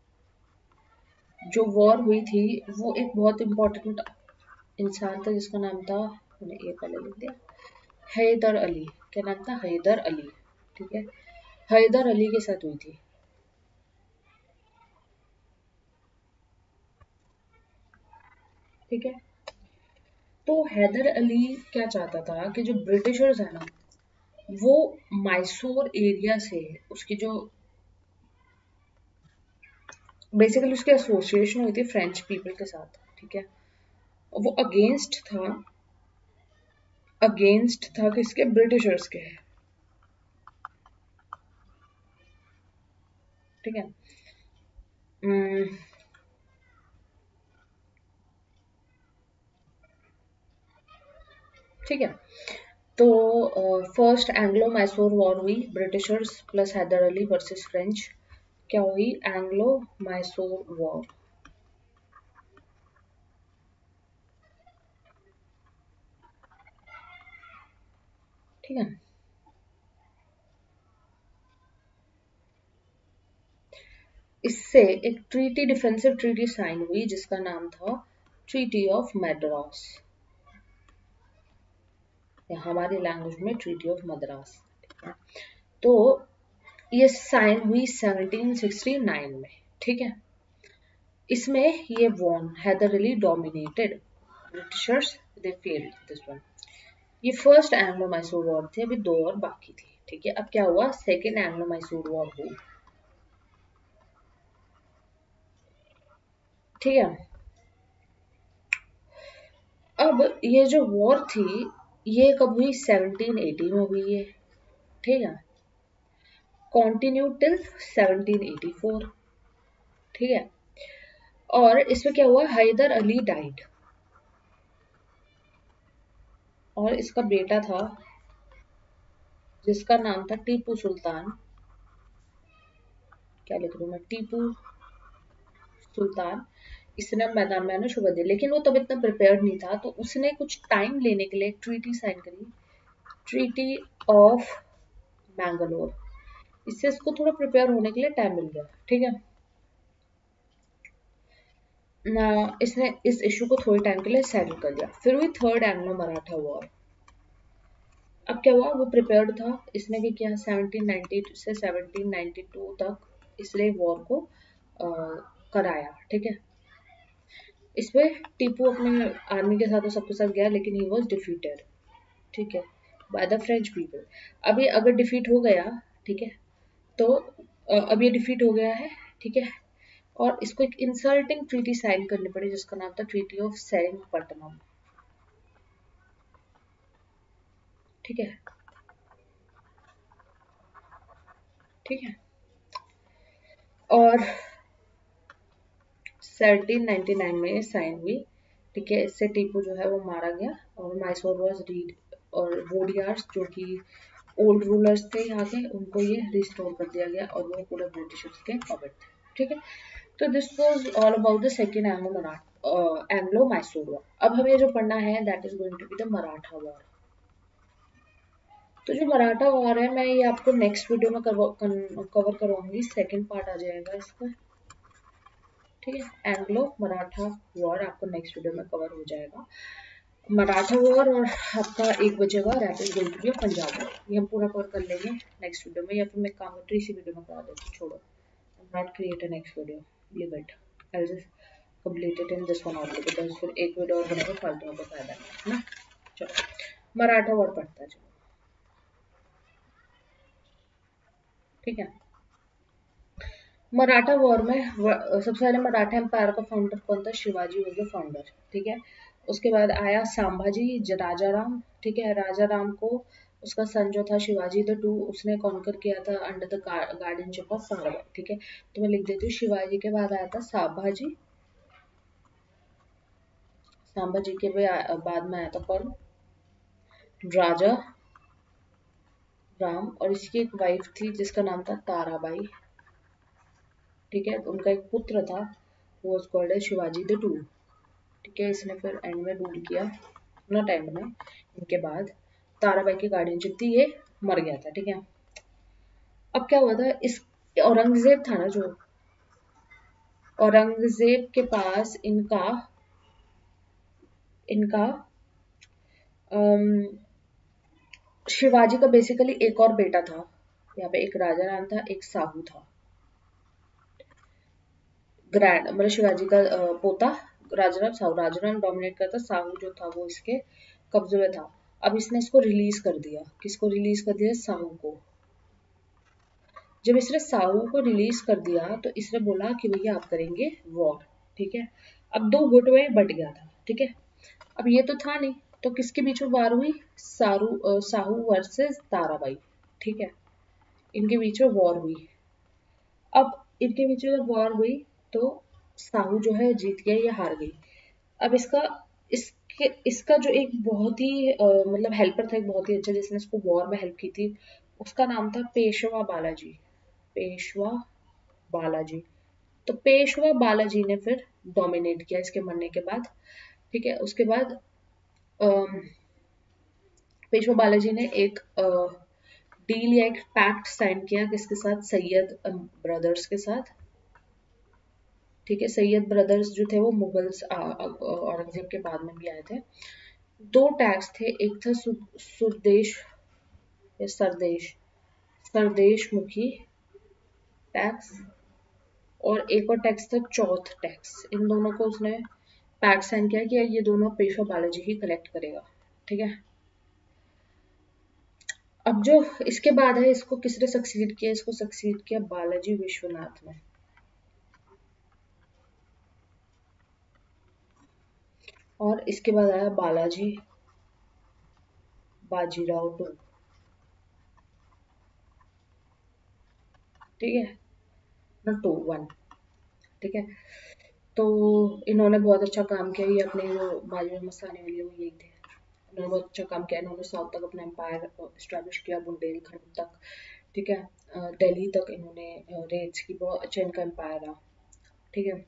A: जो वॉर हुई थी वो एक बहुत इंपॉर्टेंट इंसान था जिसका नाम था, मैंने ये पहले लिख दिया, हैदर अली। क्या नाम था, हैदर अली, ठीक है। हैदर अली के साथ हुई थी, ठीक है। तो हैदर अली क्या चाहता था कि जो ब्रिटिशर्स है ना वो मैसूर एरिया से उसकी जो बेसिकली उसकी एसोसिएशन हुई थी फ्रेंच पीपल के साथ, ठीक है। वो अगेंस्ट था किसके, ब्रिटिशर्स के, ठीक है। हम्म, ठीक है। तो फर्स्ट एंग्लो मैसूर वॉर हुई, Britishers plus Hyder Ali versus French. क्या हुई, एंग्लो मैसूर वॉर, ठीक है। इससे एक ट्रीटी, डिफेंसिव ट्रीटी साइन हुई जिसका नाम था ट्रीटी ऑफ मैड्रास, या हमारी लैंग्वेज में ट्रीटी ऑफ मद्रास, ठीक है। तो ये साइन हुई 1769 में, ठीक है। इसमें ये won Hyder Ali dominated, Britishers they failed this one. ये फर्स्ट एंग्लो मैसूर वॉर थी, अभी 2 और बाकी थी, ठीक है। अब क्या हुआ, सेकेंड एंग्लो मैसूर वॉर हुई, ठीक है। अब ये जो वॉर थी ये कब हुई, 1780 में हुई है, ठीक है। कॉन्टिन्यू टिल 1784, ठीक है। और इसमें क्या हुआ, हैदर अली डाइड और इसका बेटा था जिसका नाम था टीपू सुल्तान। क्या लिख रही हूँ मैं, टीपू सुल्तान। इसने मैदान में आना शुरू कर दिया, लेकिन वो तब इतना प्रिपेयर्ड नहीं था, तो उसने कुछ टाइम लेने के लिए ट्रीटी साइन करी, ट्रीटी ऑफ मैंगलोर। इससे इसको थोड़ा प्रिपेयर होने के लिए टाइम मिल गया, ठीक है ना। इसने इस इशू को थोड़े टाइम के लिए सेटल कर दिया। फिर हुई थर्ड एंग्लो मराठा वॉर। अब क्या हुआ, वो प्रिपेयर्ड था, इसने भी किया 1790 से 1792 तक इसने वॉर को कराया, ठीक है। इसमें टीपू अपने आर्मी के साथ तो सबके साथ गया, लेकिन ही वॉज डिफीटेड, ठीक है, बाय द फ्रेंच पीपल। अभी अगर डिफीट हो गया, ठीक है, तो अब ये डिफीट हो गया है, ठीक है। और इसको एक इंसल्टिंग ट्रीटी साइन करनी पड़ी जिसका नाम था ट्रीटी ऑफ सेरिंगपट्टनम, ठीक है, ठीक है। और 1799 में ये साइन हुई, ठीक है। इससे टीपू जो है वो मारा गया और मैसूर वॉज रीड और वोडियार्स जो कि ओल्ड रूलर्स थे यहाँ के, उनको ये रिस्टोर कर दिया गया और वो पूरे ब्रिटिशर्स के पॉकेट थे, ठीक है। तो this was all about the second Anglo Mysore war. अब हमें जो पढ़ना है that is going to be the Maratha war. तो जो मराठा वॉर है मैं ये आपको नेक्स्ट वीडियो में कवर करवाऊंगी, सेकेंड पार्ट आ जाएगा इसका, ठीक है। एंग्लो मराठा वॉर आपको नेक्स्ट वीडियो में कवर हो जाएगा। मराठा वॉर और आपका एक बचेगा that is going to be Punjab war, ये हम पूरा कवर कर लेंगे नेक्स्ट वीडियो में, या फिर मैं काम करती इसी वीडियो में करा देती हूँ, छोड़ो, not create a next video, leave it, I will just complete it in this one only, because फिर एक वीडियो और बनेगा फालतू का फायदा नहीं है ना। चलो मराठा वॉर पढ़ता है, चलो, ठीक है। मराठा वॉर में सबसे पहले मराठा एम्पायर का फाउंडर कौन था? शिवाजी वॉज द फाउंडर, ठीक है। उसके बाद आया संभाजी राजा राम, ठीक है। राजा राम को उसका सन जो था शिवाजी द टू, उसने कॉन्कर किया था under the guardianship of Sarabhai, ठीक है। तो मैं लिख देती हूँ शिवाजी के बाद आया था संभाजी, संभाजी के बाद में आया था कौन? राजा राम, और इसकी एक वाइफ थी जिसका नाम था ताराबाई, ठीक है। तो उनका एक पुत्र था, वो कॉल्ड है शिवाजी द टू, ठीक है। इसने फिर एंड में रूल किया, नॉट एंड में, इनके बाद ताराबाई की गार्डियनशिप थी, ये मर गया था, ठीक है। अब क्या हुआ था, इस औरंगजेब था ना जो, औरंगजेब के पास इनका इनका शिवाजी का बेसिकली एक और बेटा था, यहाँ पे एक राजा राम था, एक साहू था, ग्रैंड मतलब शिवाजी का पोता राजाराम साहू, राजाराम डोमिनेट करता, साहू जो था वो इसके कब्जे में था। अब इसने इसको रिलीज कर दिया, किसको रिलीज कर दिया? साहू को। जब इसने साहू को रिलीज कर दिया तो इसने बोला कि भैया आप करेंगे वॉर, ठीक है। अब दो गुट में बट गया था, ठीक है। अब ये तो था नहीं, तो किसके बीच में वार हुई? साहू वर्सेस ताराबाई, ठीक है। इनके बीच में वॉर हुई। अब इनके बीच में जब वॉर हुई तो साहू जो है जीत गया, ये हार गई। अब इसका जो एक बहुत ही मतलब हेल्पर था, एक बहुत ही अच्छा, जिसने इसको वॉर में हेल्प की थी, उसका नाम था पेशवा बालाजी, पेशवा बालाजी। तो पेशवा बालाजी ने फिर डोमिनेट किया इसके मरने के बाद, ठीक है। उसके बाद अम, पेशवा बालाजी ने एक डील या एक पैक्ट साइन किया किसके साथ? सैयद ब्रदर्स के साथ, ठीक है। सैयद ब्रदर्स जो थे वो मुगल्स औरंगजेब के बाद में भी आए थे। दो टैक्स थे, एक था सुरदेश या सरदेश, सरदेश मुखी टैक्स, और एक और टैक्स था चौथ टैक्स। इन दोनों को उसने पैक्ट साइन किया कि ये दोनों पेशवा बालाजी ही कलेक्ट करेगा, ठीक है। अब जो इसके बाद है, इसको किसने सक्सीड किया? इसको सक्सीड किया बालाजी विश्वनाथ ने, और इसके बाद आया बालाजी बाजीराव टू, ठीक है ना, टू वन, ठीक है। तो इन्होंने बहुत अच्छा काम किया, ये अपने जो बाजू में मस्तानी वाली वो यही थे, इन्होंने बहुत अच्छा काम किया। इन्होंने साउथ तक अपना एम्पायर स्टैब्लिश किया, बुंदेलखंड तक, ठीक है। दिल्ली तक इन्होंने रेड्स की, बहुत अच्छा इनका एम्पायर रहा, ठीक है।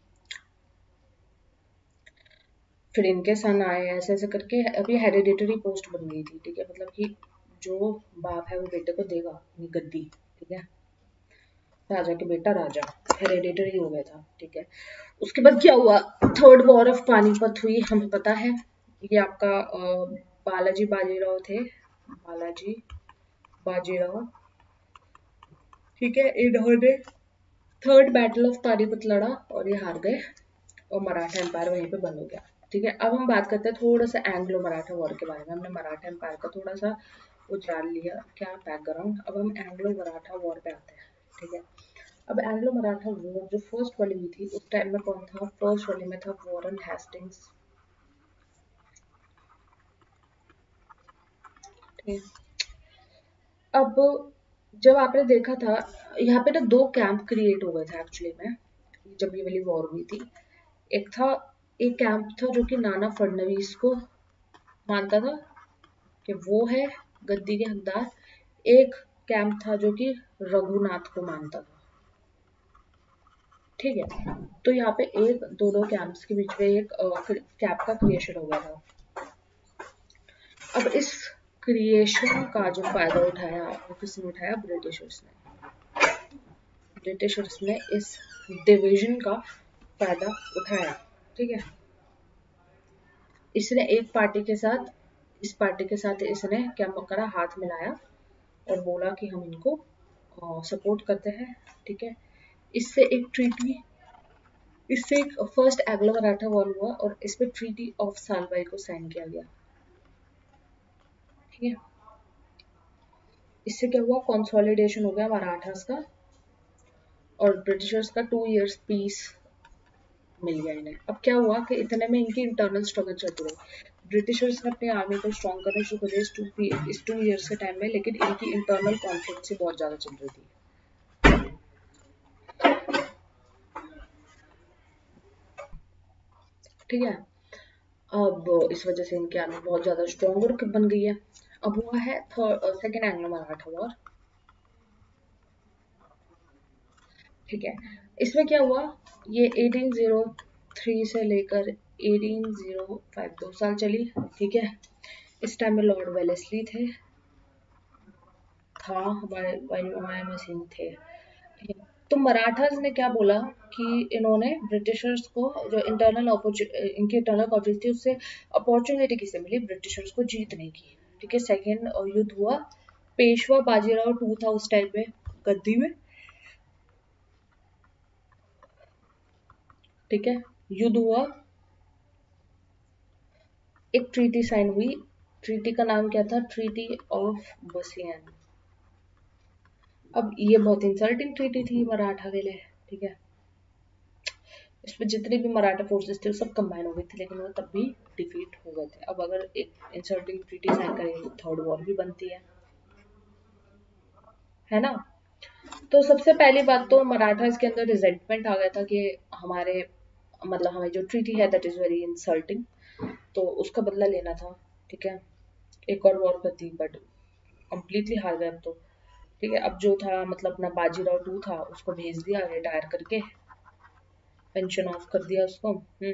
A: फिर इनके सन आए, ऐसे ऐसे करके अभी हेरिडिटरी पोस्ट बन गई थी, ठीक है। मतलब कि जो बाप है वो बेटे को देगा अपनी गद्दी, ठीक है। राजा के बेटा राजा, हेरिडिटरी हो गया था, ठीक है। उसके बाद क्या हुआ? थर्ड वॉर ऑफ पानीपत हुई, हमें पता है। ये आपका बालाजी बाजीराव थे, बालाजी बाजीराव, ठीक है। इन्होंने थर्ड बैटल ऑफ पानीपत लड़ा और ये हार गए, और मराठा एम्पायर वहीं पे बंद हो गया, ठीक है। अब हम बात करते हैं थोड़ा सा एंग्लो मराठा वॉर के बारे में। हमने मराठा एम्पायर का थोड़ा सा उजाल लिया क्या बैकग्राउंड, अब हम एंग्लो मराठा वॉर पे आते हैं, ठीक है। अब एंग्लो मराठा वॉर जो फर्स्ट वाली हुई थी उस टाइम में कौन था? फर्स्ट वाली में था वॉरेन हेस्टिंग्स, ठीक है। अब जब आपने देखा था यहाँ पे ना दो कैंप क्रिएट हो गए थे एक्चुअली में, जब ये वाली वॉर हुई थी। एक था, एक कैंप था जो कि नाना फडणवीस को मानता था कि वो है गद्दी के हकदार। एक कैंप था जो कि रघुनाथ को मानता था। ठीक है, तो यहाँ पे एक दोनों कैंप्स के बीच में एक कैंप का क्रिएशन हो गया था। अब इस क्रिएशन का जो फायदा उठाया वो किसने उठाया? ब्रिटिशर्स ने। ब्रिटिशर्स ने इस डिवीजन का फायदा उठाया। ठीक है, इसने एक पार्टी के साथ, इस पार्टी के साथ इसने क्या करा? हाथ मिलाया और बोला कि हम इनको सपोर्ट करते हैं। ठीक है, इससे एक ट्रीटी, इससे एक फर्स्ट एंग्लो मराठा वॉर हुआ और इसमें ट्रीटी ऑफ सालबाई को साइन किया गया। ठीक है, इससे क्या हुआ? कंसोलिडेशन हो गया मराठास का और ब्रिटिशर्स का 2 years पीस मिल गया इन्हें। अब क्या हुआ कि इतने में इनकी इंटरनल स्ट्रगल चलती रही। ब्रिटिशर्स ने अपनी आर्मी को स्ट्रॉन्ग करना शुरू कर दिया इस 2 years के टाइम में, लेकिन इनकी इंटरनल कॉन्फ्लिक्ट से बहुत ज्यादा चल रही थी। ठीक है, अब इस वजह से इनकी आर्मी बहुत ज्यादा स्ट्रॉन्गर बन गई है। अब हुआ है सेकेंड एंग्लो मराठा वॉर। ठीक है, इसमें क्या हुआ? ये 1803 से लेकर 1805 2 साल चली। ठीक है, इस टाइम में लॉर्ड वेलेस्ली थे, था हमारे मसीह थे। ठीक है, तो मराठास ने क्या बोला कि इन्होंने ब्रिटिशर्स को जो इनकी इंटरनल कॉन्फ्लिक्ट थी उससे अपॉर्चुनिटी किसे मिली? ब्रिटिशर्स को जीतने की। ठीक है, सेकेंड युद्ध हुआ, पेशवा बाजीराव टू था उस टाइम पे गद्दी में। ठीक है, युद्ध हुआ, एक ट्रीटी साइन हुई। ट्रीटी का नाम क्या था? Treaty of Bassein. अब ये बहुत इंसल्टिंग ट्रीटी थी मराठा के लिए। ठीक है, इसमें जितने भी मराठा फोर्सेस थे वो सब कंबाइन हो गए थे, लेकिन वो तब भी डिफीट हो गए थे। अब अगर एक इंसल्टिंग ट्रीटी साइन करेंगे तो थर्ड वॉर भी बनती है ना? तो सबसे पहली बात तो मराठा इसके अंदर रिजेंटमेंट आ गया था कि हमारे मतलब हमें जो ट्रीटी है दैट इज वेरी इंसल्टिंग, तो उसका बदला लेना था। ठीक है, एक और वॉर करती बट कंप्लीटली हार गए अब तो। ठीक है, अब जो था मतलब अपना बाजीराव टू था उसको भेज दिया रिटायर करके, पेंशन ऑफ कर दिया उसको।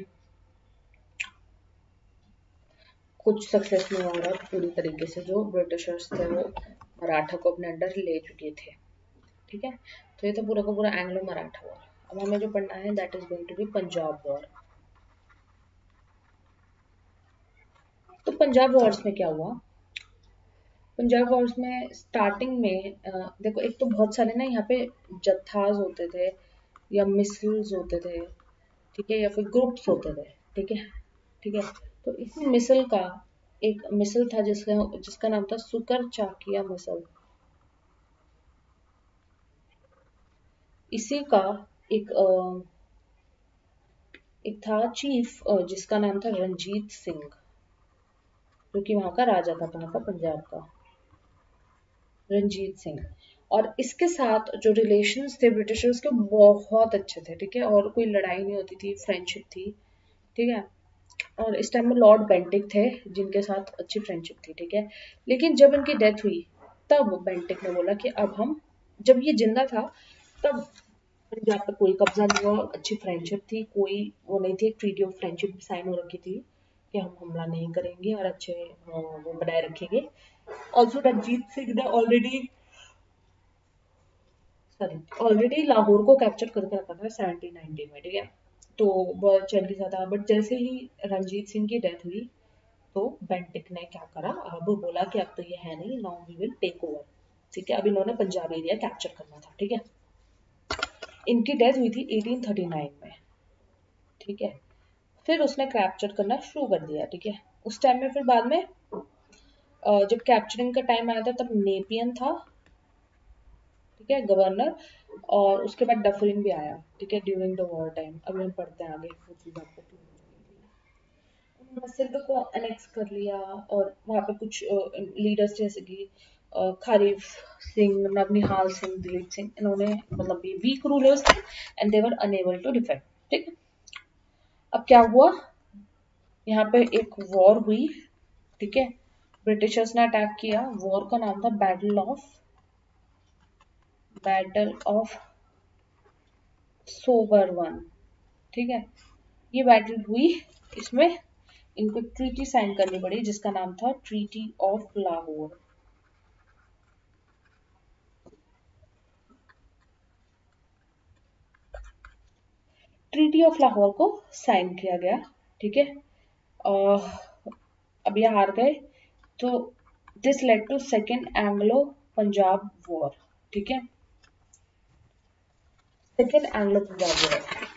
A: कुछ सक्सेस नहीं हो रहा पूरी तरीके से, जो ब्रिटिशर्स थे वो मराठा को अपने अंडर ले चुके थे। ठीक है, तो ये तो पूरा का पूरा एंग्लो मराठा वॉर। अब हमें जो पढ़ना है that is going to be Punjab war. तो पंजाब वॉर्स में क्या हुआ? पंजाब वॉर्स में स्टार्टिंग में देखो, एक तो बहुत सारे ना यहाँ पे जत्थाज होते थे या मिसल्स होते थे। ठीक है, या फिर ग्रुप्स होते थे। ठीक है, ठीक है, तो इसी मिसल का एक मिसल था जिसका जिसका नाम था सुकर चाकिया मिसल। इसी का एक एक था चीफ जिसका नाम था रंजीत सिंह, जो कि वहां का राजा था, कहाँ का? पंजाब का, रंजीत सिंह। और इसके साथ जो रिलेशंस थे ब्रिटिशर्स के बहुत अच्छे थे। ठीक है, और कोई लड़ाई नहीं होती थी, फ्रेंडशिप थी। ठीक है, और इस टाइम में लॉर्ड बेंटिक थे जिनके साथ अच्छी फ्रेंडशिप थी। ठीक है, लेकिन जब इनकी डेथ हुई तब बेंटिक ने बोला कि अब हम, जब ये जिंदा था तब पंजाब पे कोई कब्जा नहीं हुआ, अच्छी फ्रेंडशिप थी, कोई वो नहीं थी, एक ट्रीटी ऑफ फ्रेंडशिप साइन हो रखी थी कि हम हमला नहीं करेंगे और अच्छे वो बनाए रखेंगे। ऑल्सो रंजीत सिंह ने ऑलरेडी लाहौर को कैप्चर करके रखा था 1790 में। ठीक है, तो बहुत चल रहा था, बट जैसे ही रंजीत सिंह की डेथ हुई तो बेंटिक ने क्या करा? अब बोला कि अब तो ये है नहीं, now we will take over. ठीक है, अब इन्होंने पंजाब एरिया कैप्चर करना था। ठीक है, इनकी डेथ हुई थी 1839 में। ठीक है, फिर उसने कैप्चर करना शुरू कर दिया। ठीक है, उस टाइम में फिर बाद में जब कैप्चरिंग का टाइम आया था तब नेपियन था। ठीक है, गवर्नर, और उसके बाद डफरिन भी आया। ठीक है, ड्यूरिंग द वॉर टाइम। अभी हम पढ़ते हैं आगे वो चीज आपको क्यों उन्होंने सिंध को अनेक्स कर लिया और वहां पे कुछ लीडर्स जैसे कि खारिफ सिंह, नवनिहाल सिंह, दिलीप सिंह, इन्होंने मतलब ये वीक रूलर्स थे and they were unable to defend. ठीक है, अब क्या हुआ, यहाँ पे एक वॉर हुई। ठीक है, ब्रिटिशर्स ने अटैक किया। वॉर का नाम था बैटल ऑफ सोबरवन। ठीक है, ये बैटल हुई, इसमें इनको ट्रीटी साइन करनी पड़ी जिसका नाम था treaty of Lahore. Treaty of Lahore को साइन किया गया। ठीक है, अब ये हार गए, तो this led to second Anglo Punjab war. ठीक है, सेकेंड एंग्लो पंजाब वॉर,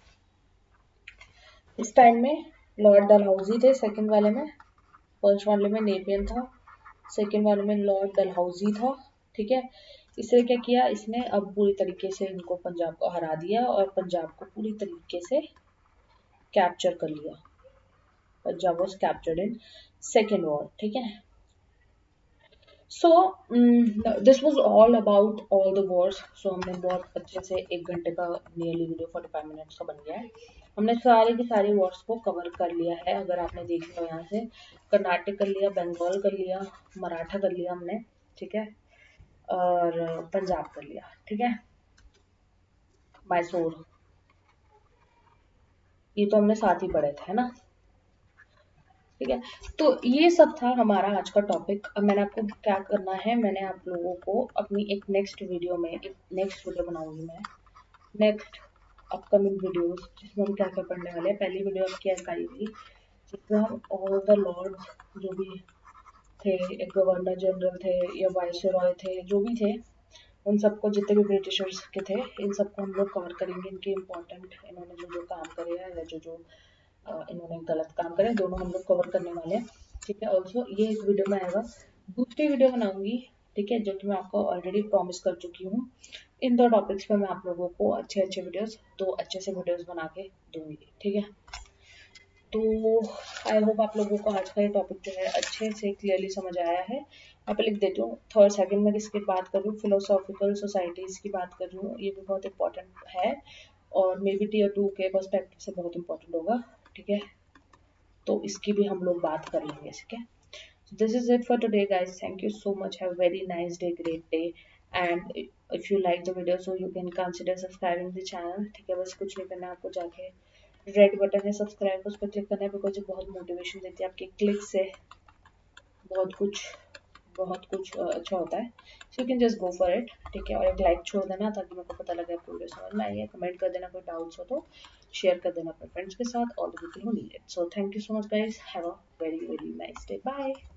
A: इस टाइम में लॉर्ड डलहौजी थे सेकेंड वाले में, फर्स्ट वाले में नेपियन था, सेकेंड वाले में लॉर्ड डलहौजी था। ठीक है, इसने क्या किया, इसने अब पूरी तरीके से इनको पंजाब को हरा दिया और पंजाब को पूरी तरीके से कैप्चर कर लिया। Punjab was captured in second war. ठीक है, so this was all about all the wars. So हमने बहुत अच्छे से 1 घंटे का नियरली वीडियो 45 मिनट्स का बन गया है। हमने सारे की सारी वॉर्स को कवर कर लिया है। अगर आपने देख लिया यहाँ से, कर्नाटक कर लिया, बंगाल कर लिया, मराठा कर लिया हमने। ठीक है, और पंजाब कर लिया। ठीक है, मैसूर, ये तो हमने साथ ही पढ़े थे, है ना। ठीक है, तो ये सब था हमारा आज का टॉपिक। अब मैंने आपको क्या करना है, मैंने आप लोगों को अपनी एक नेक्स्ट वीडियो में, एक नेक्स्ट वीडियो बनाऊंगी मैं, नेक्स्ट अपकमिंग वीडियोस, जिसमें हम क्या क्या पढ़ने वाले हैं। पहली वीडियो आपकी ऐसा आई थी जिसमें हम ऑल द लॉर्ड्स जो भी थे, एक गवर्नर जनरल थे या वाइसरॉय थे, जो भी थे, उन सबको, जितने भी ब्रिटिशर्स के थे, इन सबको हम लोग कवर करेंगे। इनके इम्पोर्टेंट, इन्होंने जो जो काम करे हैं या जो जो इन्होंने गलत काम करे, दोनों हम लोग कवर करने वाले हैं। ठीक है, ऑल्सो ये एक वीडियो में आएगा, दूसरी वीडियो बनाऊंगी। ठीक है, जो कि मैं आपको ऑलरेडी प्रॉमिस कर चुकी हूँ। इन 2 टॉपिक्स पे मैं आप लोगों को अच्छे अच्छे वीडियोस, 2 अच्छे से वीडियोस बना के दूंगी। ठीक है, तो आई होप आप लोगों को आज का ये टॉपिक जो है अच्छे से क्लियरली समझ आया है। यहाँ पे लिख देती हूँ, थर्ड सेकंड में किसकी बात कर रही हूँ, फिलोसॉफिकल सोसाइटीज की बात कर रही हूँ। ये भी बहुत इंपॉर्टेंट है और मे बी टीयर 2 के पर्सपेक्टिव से बहुत इंपॉर्टेंट होगा। ठीक है, तो इसकी भी हम लोग बात कर लेंगे। ठीक है, this is it for today guys, thank you so much, have a very nice day, great day, and if you like the video so you can consider subscribing the channel। ठीक है, बस कुछ नहीं करना है आपको, जाके रेड बटन है सब्सक्राइब, उस पर क्लिक करना है, बिकॉज ये बहुत मोटिवेशन देती है, आपके क्लिक से बहुत कुछ अच्छा होता है। So you can just go for it. ठीक है, और एक लाइक छोड़ देना ताकि मेरे को पता लगे आपको वीडियो समझ में आई है। कमेंट कर देना, कोई डाउट्स हो तो शेयर कर देना अपने फ्रेंड्स के साथ, all the people who need it. So thank you so much guys, have a very very nice day, bye.